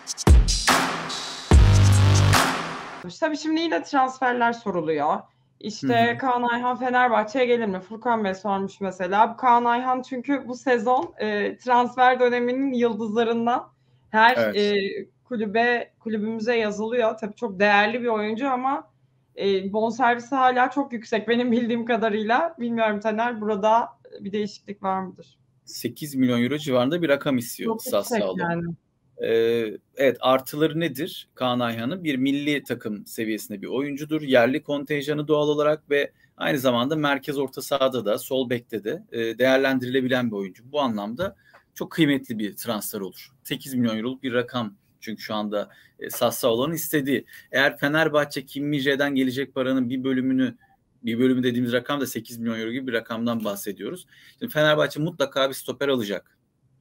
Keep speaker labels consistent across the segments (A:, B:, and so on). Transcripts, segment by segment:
A: Tabii şimdi yine transferler soruluyor. İşte Kaan Ayhan Fenerbahçe'ye gelir mi? Furkan Bey sormuş mesela. Kaan Ayhan çünkü bu sezon transfer döneminin yıldızlarından her
B: Evet.
A: kulübümüze yazılıyor. Tabii çok değerli bir oyuncu ama bonservisi hala çok yüksek benim bildiğim kadarıyla. Bilmiyorum Taner, burada bir değişiklik var mıdır?
B: 8 milyon euro civarında bir rakam istiyor
A: Çok yüksek
B: Sassuolo.
A: yani.
B: Evet, artıları nedir Kaan Ayhan'ın? Bir milli takım seviyesinde bir oyuncudur. Yerli kontenjanı doğal olarak ve aynı zamanda merkez orta sahada da sol bekte de değerlendirilebilen bir oyuncu. Bu anlamda çok kıymetli bir transfer olur. 8 milyon euroluk bir rakam çünkü şu anda Sassuolo'nun istediği. Eğer Fenerbahçe Kim Min-jae'den gelecek paranın bir bölümü dediğimiz rakam da 8 milyon euro gibi bir rakamdan bahsediyoruz. Şimdi Fenerbahçe mutlaka bir stoper alacak.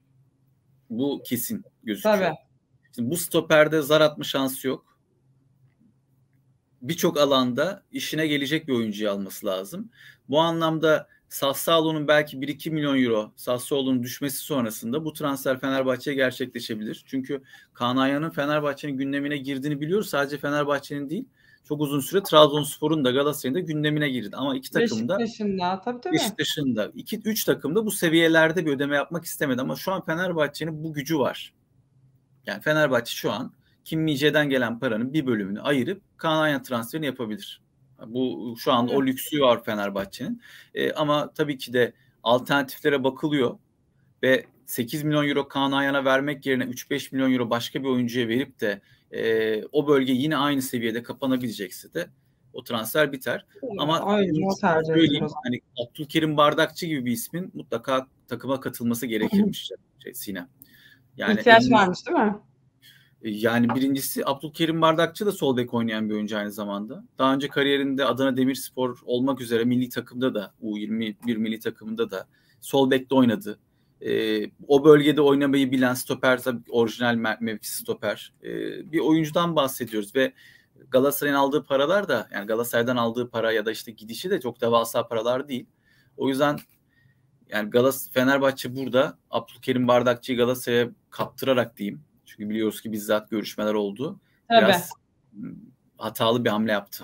B: Bu kesin gözüküyor.
A: Tabii.
B: Şimdi bu stoperde zar atma şansı yok. Birçok alanda işine gelecek bir oyuncuyu alması lazım. Bu anlamda Sassuolo'nun belki 1-2 milyon euro Sassuolo'nun düşmesi sonrasında bu transfer Fenerbahçe'ye gerçekleşebilir. Çünkü Kaan Ayhan'ın Fenerbahçe'nin gündemine girdiğini biliyoruz. Sadece Fenerbahçe'nin değil, çok uzun süre Trabzonspor'un da Galatasaray'ın da gündemine girdi. Ama iki takım da
A: Beşiktaş'ın da
B: 3 takım da bu seviyelerde bir ödeme yapmak istemedi. Ama şu an Fenerbahçe'nin bu gücü var. Yani Fenerbahçe şu an Kim Min-jae'den gelen paranın bir bölümünü ayırıp Kaan Ayhan transferini yapabilir. Bu şu an o lüksü var Fenerbahçe'nin. Ama tabii ki de alternatiflere bakılıyor ve 8 milyon euro Kaan Ayhan'a vermek yerine 3-5 milyon euro başka bir oyuncuya verip de o bölge yine aynı seviyede kapanabilecekse de o transfer biter. Ama söyleyeyim, hani Abdülkerim Bardakçı gibi bir ismin mutlaka takıma katılması gerekirmiş Sinem.
A: Yani İhtiyaç varmış değil mi?
B: Yani birincisi Abdülkerim Bardakçı da sol bek oynayan bir oyuncu aynı zamanda. Daha önce kariyerinde Adana Demirspor olmak üzere milli takımda da U21 milli takımında da sol bekte oynadı. O bölgede oynamayı bilen stoper, tabii orijinal mevkisi stoper bir oyuncudan bahsediyoruz ve Galatasaray'ın aldığı paralar da, yani Galatasaray'dan aldığı para ya da işte gidişi de çok devasa paralar değil. O yüzden yani Fenerbahçe burada Abdülkerim Bardakçı'yı Galatasaray'a kaptırarak diyeyim. Çünkü biliyoruz ki bizzat görüşmeler oldu.
A: Tabii.
B: Biraz hatalı bir hamle yaptı.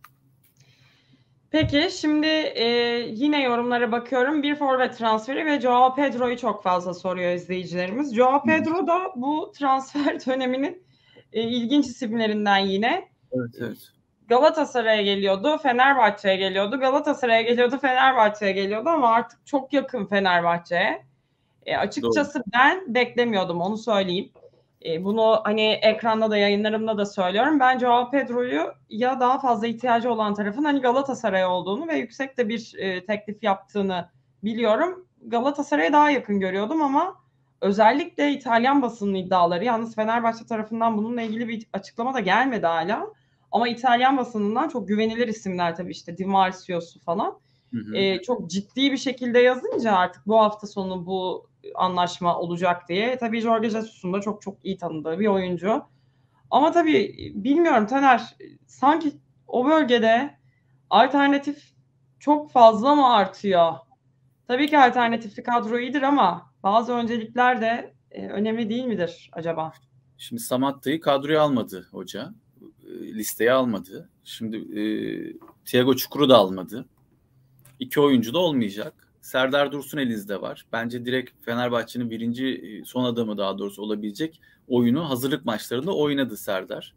A: Peki şimdi yine yorumlara bakıyorum. Bir forvet transferi ve Joao Pedro'yu çok fazla soruyor izleyicilerimiz. Joao Pedro da bu transfer döneminin ilginç isimlerinden yine.
B: Evet.
A: Galatasaray'a geliyordu, Fenerbahçe'ye geliyordu. Galatasaray'a geliyordu, Fenerbahçe'ye geliyordu ama artık çok yakın Fenerbahçe'ye. Açıkçası
B: Doğru.
A: ben beklemiyordum, onu söyleyeyim. Bunu hani ekranda da yayınlarımda da söylüyorum. Ben Joao Pedro'yu ya daha fazla ihtiyacı olan tarafın hani Galatasaray olduğunu ve yüksek de bir teklif yaptığını biliyorum. Galatasaray'a daha yakın görüyordum ama özellikle İtalyan basının iddiaları, yalnız Fenerbahçe tarafından bununla ilgili bir açıklama da gelmedi hala. Ama İtalyan basınından çok güvenilir isimler, tabii işte Di Marcio'su falan. Çok ciddi bir şekilde yazınca artık bu hafta sonu bu anlaşma olacak diye. Tabii Jorge Jesus'un da çok çok iyi tanıdığı bir oyuncu. Ama tabii bilmiyorum Taner, sanki o bölgede alternatif çok fazla mı artıyor? Tabii ki alternatifli kadro iyidir ama bazı öncelikler de önemli değil midir acaba?
B: Şimdi Samatta'yı kadroya almadı hoca. Listeye almadı. Şimdi Thiago Çukur'u da almadı. 2 oyuncu da olmayacak. Serdar Dursun elinizde var. Bence direkt Fenerbahçe'nin birinci son adamı daha doğrusu olabilecek oyunu hazırlık maçlarında oynadı Serdar.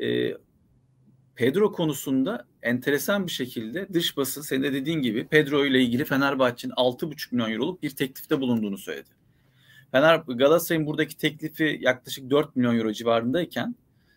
B: Pedro konusunda enteresan bir şekilde dış basın senin de dediğin gibi Pedro ile ilgili Fenerbahçe'nin 6,5 milyon euroluk bir teklifte bulunduğunu söyledi. Galatasaray'ın buradaki teklifi yaklaşık 4 milyon euro civarındayken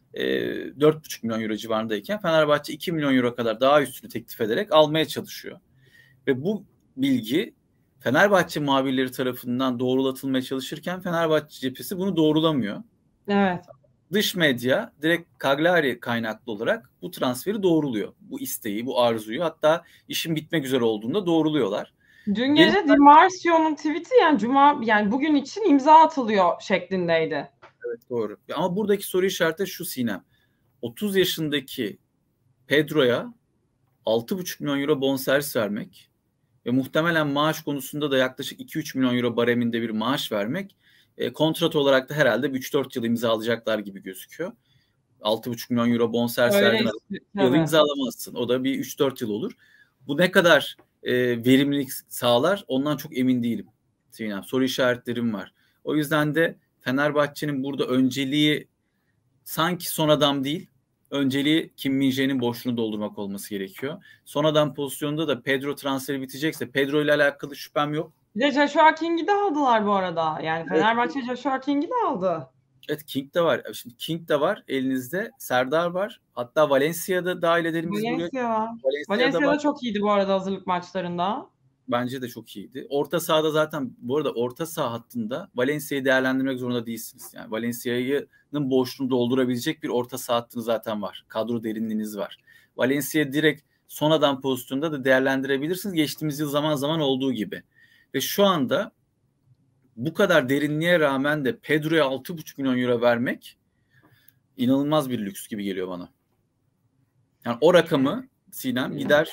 B: 4,5 milyon euro civarındayken Fenerbahçe 2 milyon euro kadar daha üstünü teklif ederek almaya çalışıyor. Ve bu bilgi Fenerbahçe muhabirleri tarafından doğrulatılmaya çalışırken Fenerbahçe cephesi bunu doğrulamıyor.
A: Evet.
B: Dış medya direkt Cagliari kaynaklı olarak bu transferi doğruluyor. Bu isteği, bu arzuyu, hatta işin bitmek üzere olduğunda doğruluyorlar.
A: Dün gece Di Marcio'nun tweet'i yani bugün için imza atılıyor şeklindeydi.
B: Evet, doğru. Ama buradaki soru işareti şu Sinem. 30 yaşındaki Pedro'ya 6,5 milyon euro bonservis vermek ve muhtemelen maaş konusunda da yaklaşık 2-3 milyon euro bareminde bir maaş vermek Kontrat olarak da herhalde 3-4 yıl imzalayacaklar gibi gözüküyor. 6,5 milyon euro bonservis
A: Öyle
B: verdiğin yıl imzalamazsın. O da bir 3-4 yıl olur. Bu ne kadar verimlilik sağlar ondan çok emin değilim. Sinem, soru işaretlerim var. O yüzden de Fenerbahçe'nin burada önceliği sanki son adam değil, önceliği Kim Min-jae'nin boşluğunu doldurmak olması gerekiyor. Son adam pozisyonunda da Pedro transferi bitecekse Pedro ile alakalı şüphem yok.
A: Bir de Joshua King'i de aldılar bu arada. Yani Fenerbahçe Joshua King'i de aldı.
B: Evet, King de var. Şimdi King de var elinizde. Serdar var. Hatta Valencia'da dahil edelim biz buraya.
A: Valencia var.
B: Valencia'da
A: Valencia da çok iyiydi bu arada hazırlık maçlarında.
B: Bence de çok iyiydi. Orta sahada zaten bu arada orta saha hattında Valencia'yı değerlendirmek zorunda değilsiniz. Yani Valencia'nın boşluğunu doldurabilecek bir orta saha hattını zaten var. Kadro derinliğiniz var. Valencia direkt son adam pozisyonunda da değerlendirebilirsiniz. Geçtiğimiz yıl zaman zaman olduğu gibi. Ve şu anda bu kadar derinliğe rağmen de Pedro'ya 6,5 milyon euro vermek inanılmaz bir lüks gibi geliyor bana. Yani o rakamı Sinem gider.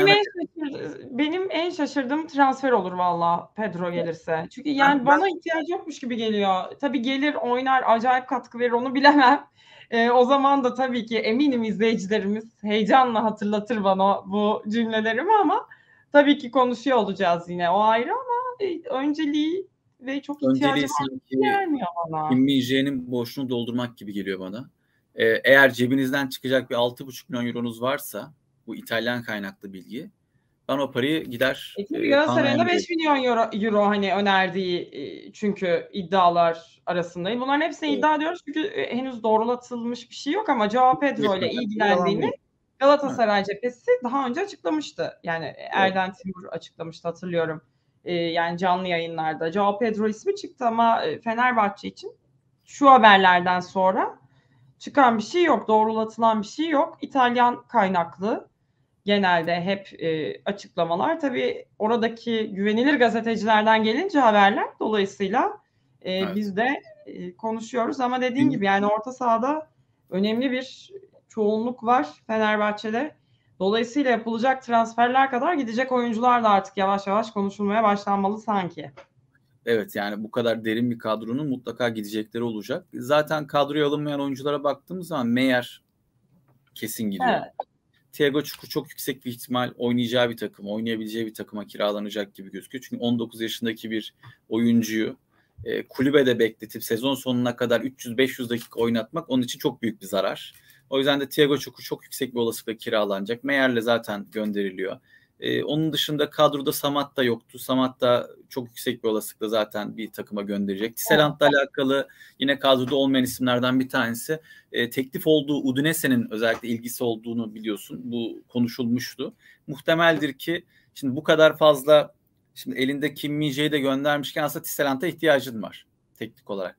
A: Benim en şaşırdığım transfer olur valla Pedro gelirse. Çünkü yani bana ihtiyacı yokmuş gibi geliyor. Tabii gelir, oynar, acayip katkı verir onu bilemem. O zaman da tabii ki eminim izleyicilerimiz heyecanla hatırlatır bana bu cümlelerimi ama tabii ki konuşuyor olacağız yine. O ayrı ama önceliği ve çok ihtiyacı gelmiyor bana.
B: Kim Min-jae'nin boşluğunu doldurmak gibi geliyor bana. Eğer cebinizden çıkacak bir 6,5 milyon euronuz varsa, bu İtalyan kaynaklı bilgi, ben o parayı gider.
A: Galatasaray'ın da 5 milyon euro hani önerdiği çünkü iddialar arasındayım. Bunların hepsine iddia diyoruz çünkü henüz doğrulatılmış bir şey yok ama Joao Pedro ile ilgilendiğini Galatasaray cephesi daha önce açıklamıştı. Yani Erden Timur açıklamıştı, hatırlıyorum. Yani canlı yayınlarda Joao Pedro ismi çıktı ama Fenerbahçe için şu haberlerden sonra çıkan bir şey yok, doğrulatılan bir şey yok. İtalyan kaynaklı genelde hep açıklamalar. Tabii oradaki güvenilir gazetecilerden gelince haberler, dolayısıyla biz de konuşuyoruz ama dediğin gibi yani orta sahada önemli bir çoğunluk var Fenerbahçe'de. Dolayısıyla yapılacak transferler kadar gidecek oyuncular da artık yavaş yavaş konuşulmaya başlanmalı sanki.
B: Evet, yani bu kadar derin bir kadronun mutlaka gidecekleri olacak. Zaten kadroya alınmayan oyunculara baktığımız zaman Meyer kesin gidiyor. Evet. Thiago Çukur çok yüksek bir ihtimal oynayacağı bir takım, oynayabileceği bir takıma kiralanacak gibi gözüküyor. Çünkü 19 yaşındaki bir oyuncuyu kulübede bekletip sezon sonuna kadar 300-500 dakika oynatmak onun için çok büyük bir zarar. O yüzden de Thiago Çukur çok yüksek bir olasılıkla kiralanacak. Meyer'le zaten gönderiliyor. Onun dışında kadroda Samat da yoktu. Samat da çok yüksek bir olasılıkla zaten bir takıma gönderecek. Tisserant'la alakalı yine kadroda olmayan isimlerden bir tanesi. Teklif olduğu Udinese'nin özellikle ilgisi olduğunu biliyorsun. Bu konuşulmuştu. Muhtemeldir ki şimdi bu kadar fazla, şimdi elinde Kim Min-jae'yi de göndermişken aslında Tisserant'a ihtiyacın var teknik olarak.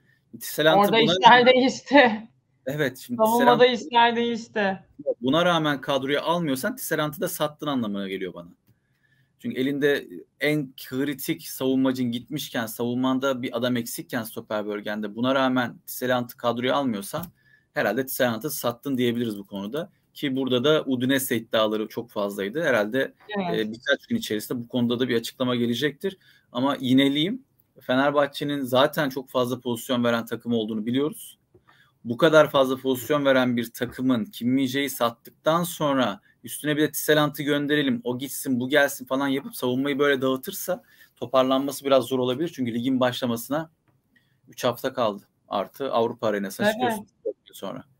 A: Orada işler değişti.
B: Evet. Şimdi
A: savunmada işler değişti.
B: Buna rağmen kadroya almıyorsan Tisserant'ı da sattın anlamına geliyor bana. Çünkü elinde en kritik savunmacın gitmişken, savunmanda bir adam eksikken stoper bölgende, buna rağmen Tisserant'ı kadroya almıyorsan herhalde Tisserant'ı sattın diyebiliriz bu konuda. Ki burada da Udinese iddiaları çok fazlaydı. Herhalde birkaç gün içerisinde bu konuda da bir açıklama gelecektir. Ama yineleyeyim, Fenerbahçe'nin zaten çok fazla pozisyon veren takım olduğunu biliyoruz. Bu kadar fazla pozisyon veren bir takımın Kim Min-jae'yi sattıktan sonra üstüne bir de Tisserant'ı gönderelim, o gitsin bu gelsin falan yapıp savunmayı böyle dağıtırsa toparlanması biraz zor olabilir. Çünkü ligin başlamasına 3 hafta kaldı. Artı Avrupa arenasına çıkıyorsunuz sonra.